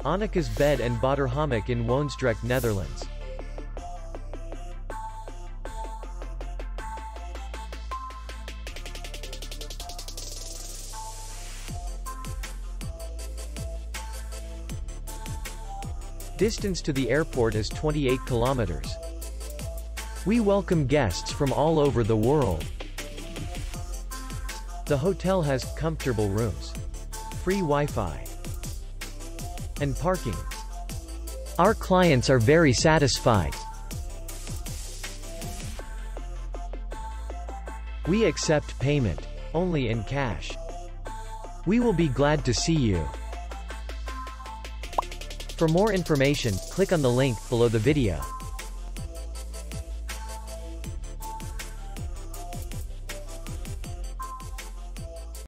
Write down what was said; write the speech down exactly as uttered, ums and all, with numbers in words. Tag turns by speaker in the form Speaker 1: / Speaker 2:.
Speaker 1: Anneke's Bed and Botterhammeke in Woensdrecht, Netherlands. Distance to the airport is twenty-eight kilometers. We welcome guests from all over the world. The hotel has comfortable rooms, free Wi-Fi, and parking. Our clients are very satisfied. We accept payment only in cash. We will be glad to see you. For more information, click on the link below the video.